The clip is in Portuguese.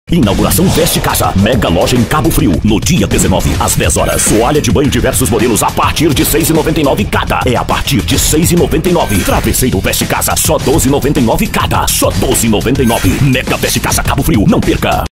Inauguração Veste Casa, mega loja em Cabo Frio, no dia 19, às 10 horas. Toalha de banho diversos modelos a partir de R$ 6,99 cada. É a partir de R$ 6,99. Travesseiro Veste Casa, só R$ 12,99 cada. Só R$ 12,99. Mega Veste Casa Cabo Frio, não perca!